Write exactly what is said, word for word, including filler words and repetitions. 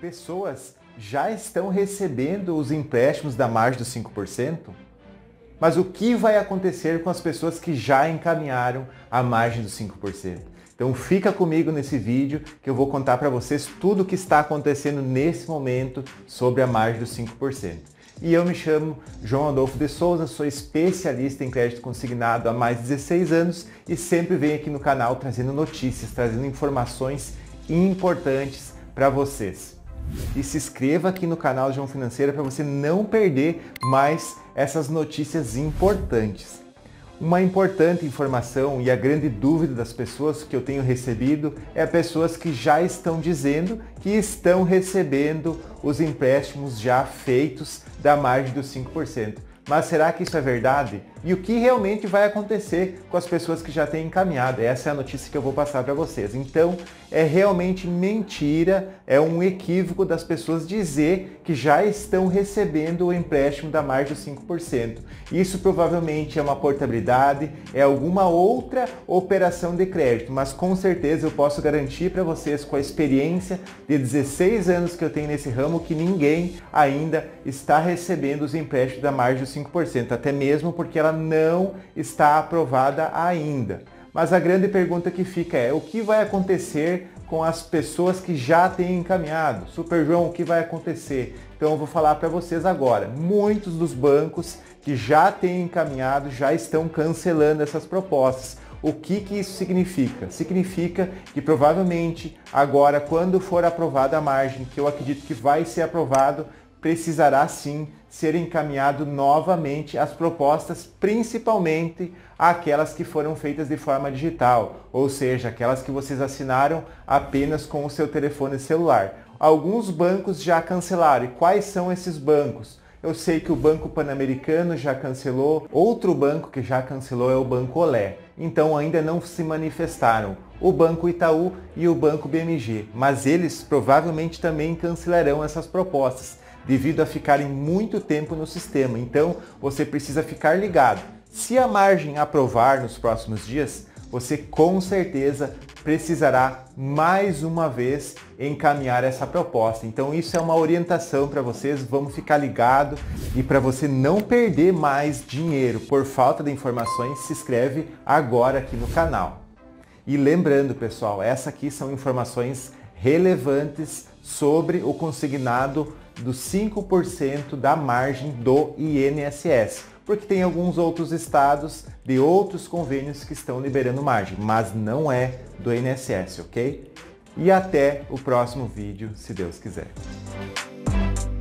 Pessoas já estão recebendo os empréstimos da margem dos cinco por cento? Mas o que vai acontecer com as pessoas que já encaminharam a margem dos cinco por cento? Então fica comigo nesse vídeo que eu vou contar para vocês tudo o que está acontecendo nesse momento sobre a margem dos cinco por cento. E eu me chamo João Adolfo de Souza, sou especialista em crédito consignado há mais de dezesseis anos e sempre venho aqui no canal trazendo notícias, trazendo informações importantes para vocês. E se inscreva aqui no canal João Financeira para você não perder mais essas notícias importantes. Uma importante informação e a grande dúvida das pessoas que eu tenho recebido é pessoas que já estão dizendo que estão recebendo os empréstimos já feitos da margem dos cinco por cento. Mas será que isso é verdade? E o que realmente vai acontecer com as pessoas que já têm encaminhado? Essa é a notícia que eu vou passar para vocês. Então, é realmente mentira, é um equívoco das pessoas dizer que já estão recebendo o empréstimo da margem dos cinco por cento. Isso provavelmente é uma portabilidade, é alguma outra operação de crédito, mas com certeza eu posso garantir para vocês, com a experiência de dezesseis anos que eu tenho nesse ramo, que ninguém ainda está recebendo os empréstimos da margem dos cinco por cento, até mesmo porque ela não está aprovada ainda. Mas a grande pergunta que fica é: o que vai acontecer com as pessoas que já têm encaminhado? Super João, o que vai acontecer? Então eu vou falar para vocês agora. Muitos dos bancos que já têm encaminhado já estão cancelando essas propostas. O que que isso significa? Significa que provavelmente agora, quando for aprovada a margem, que eu acredito que vai ser aprovado, precisará sim ser encaminhado novamente as propostas, principalmente aquelas que foram feitas de forma digital, ou seja, aquelas que vocês assinaram apenas com o seu telefone celular. Alguns bancos já cancelaram. E quais são esses bancos? Eu sei que o Banco Pan-Americano já cancelou, outro banco que já cancelou é o Banco Olé. Então ainda não se manifestaram o Banco Itaú e o Banco B M G, mas eles provavelmente também cancelarão essas propostas, devido a ficarem muito tempo no sistema. Então você precisa ficar ligado. Se a margem aprovar nos próximos dias, você com certeza precisará mais uma vez encaminhar essa proposta. Então isso é uma orientação para vocês, vamos ficar ligado, e para você não perder mais dinheiro por falta de informações, se inscreve agora aqui no canal. E lembrando, pessoal, essas aqui são informações relevantes sobre o consignado dos cinco por cento da margem do I N S S, porque tem alguns outros estados de outros convênios que estão liberando margem, mas não é do I N S S, ok? E até o próximo vídeo, se Deus quiser.